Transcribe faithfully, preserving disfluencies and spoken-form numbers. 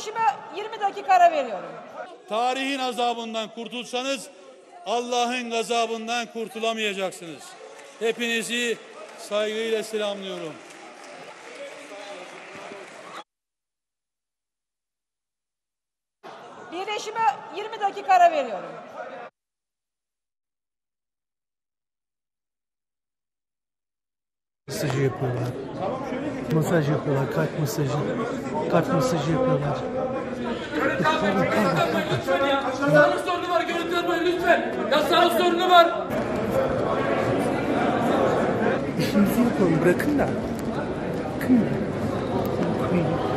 Birleşime yirmi dakika ara veriyorum. Tarihin azabından kurtulsanız Allah'ın gazabından kurtulamayacaksınız. Hepinizi saygıyla selamlıyorum. Birleşime yirmi dakika ara veriyorum. Masajı yapıyorlar. Masaj yapıyorlar. Kalp masajı. Kalp masajı yapıyorlar. Lütfen ya. Sağlık sorunu var. Görüntü almayın lütfen. Ya sağlık sorunu var. İşinizi yapalım. Bırakın da. Bırakın da.